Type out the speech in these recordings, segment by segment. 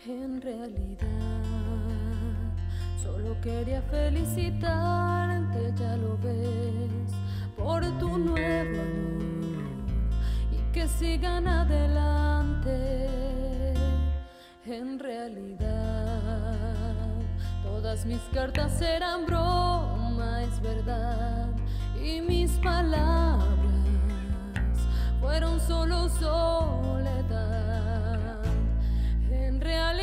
En realidad, solo quería felicitarte, ya lo ves, por tu nuevo amor y que sigan adelante. En realidad, todas mis cartas eran broma, es verdad, y mis palabras fueron solo soledad. En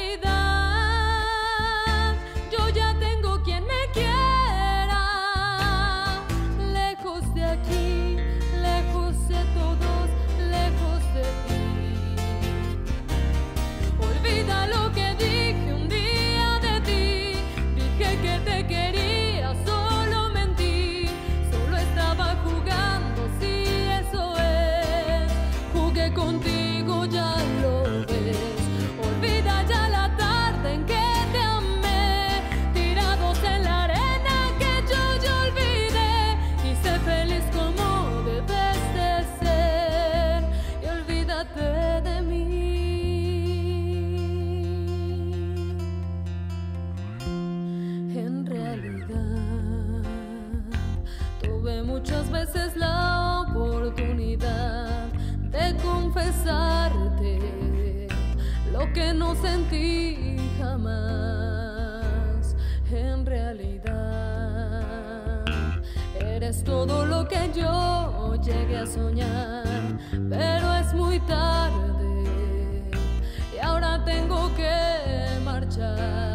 realidad, yo ya tengo quien me quiera, lejos de aquí, lejos de todos, lejos de ti. Olvida lo que dije un día de ti, dije que te quería, solo mentí, solo estaba jugando, sí, eso es, jugué contigo, ya lo ves. Olvida ya la tarde en que te amé, tirados en la arena que yo ya olvidé, y sé feliz como debes de ser, y olvídate de mí. En realidad, tuve muchas veces la oportunidad de confesarte lo que no sentí jamás. En realidad, eres todo lo que yo llegué a soñar, pero es muy tarde y ahora tengo que marchar.